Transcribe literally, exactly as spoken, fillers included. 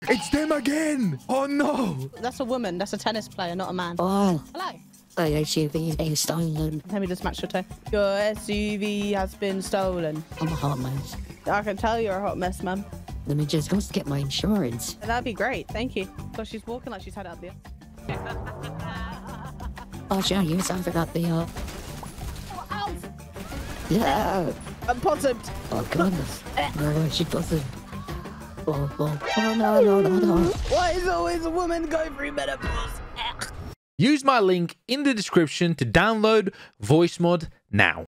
It's them again. Oh, no. That's a woman. That's a tennis player, not a man. Oh, Hello. my S U V is stolen. Let me just match your tone. Your S U V has been stolen. I'm a hot mess. I can tell you're a hot mess, ma'am. Let me just go get my insurance. That'd be great. Thank you. So she's walking like she's had it up there. Oh, sure, you I forgot the, uh... Oh, ow! Yeah! I'm bottomed. Oh, goodness. No, she doesn't. Oh, oh, oh, no, no, no, no. Why is always a woman going through menopause? Use my link in the description to download VoiceMod now.